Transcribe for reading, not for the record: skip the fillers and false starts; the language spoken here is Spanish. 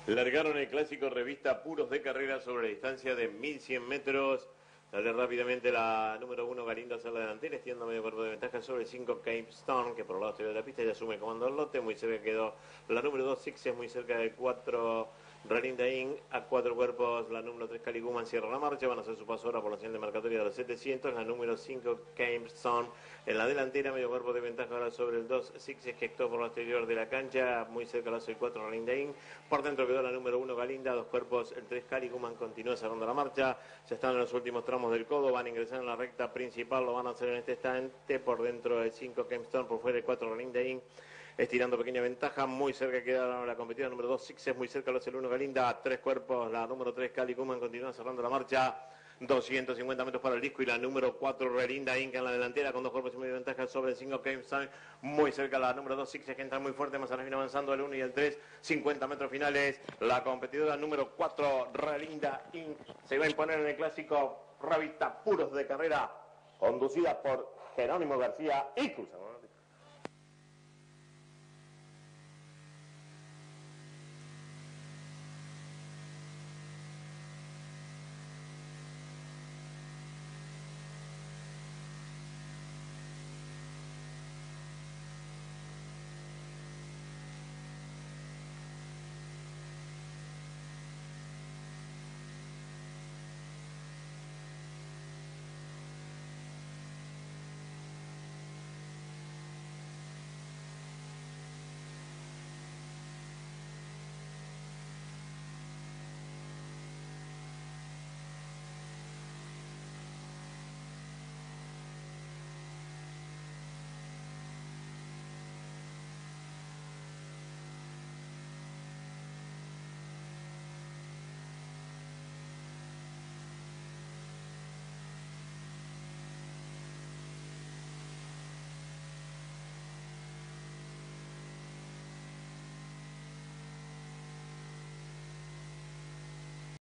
Largaron el clásico revista Puros de Carrera sobre la distancia de 1100 metros. Sale rápidamente la número 1 Galindo hacia la delantera, extiendo medio cuerpo de ventaja sobre el 5 Cape Stone, que por el lado exterior de la pista ya asume el comando del lote. Muy cerca quedó la número 2 Sixes, muy cerca del 4 Ralinda Inn. A 4 cuerpos la número 3 Caliguman cierra la marcha, van a hacer su paso ahora por la señal de marcatoria de los 700. La número 5 Cape Stone en la delantera, medio cuerpo de ventaja ahora sobre el 2 Sixes, que actuó por el exterior de la cancha. Muy cerca la el 4 Ralinda Inn. Por dentro quedó la número 1 Galinda, 2 cuerpos el 3 Caliguman continúa cerrando la marcha. Ya están en los últimos tramos del codo, van a ingresar en la recta principal, lo van a hacer en este instante. Por dentro el 5 Kempstone, por fuera el 4 Ralinda Inn, estirando pequeña ventaja. Muy cerca queda la competidora número 2 Sixes, muy cerca lo hace el 1 Galinda. 3 cuerpos, la número 3 Caliguman continúa cerrando la marcha. 250 metros para el disco y la número 4 Ralinda Inn en la delantera con 2 cuerpos y medio de ventaja sobre el 5 Kempstone. Muy cerca la número 2 Sixes, que entra muy fuerte, más viene avanzando el 1 y el 3. 50 metros finales, la competidora número 4 Ralinda Inn se va a imponer en el clásico revista Puros de Carrera, conducida por Jerónimo García y Cruz.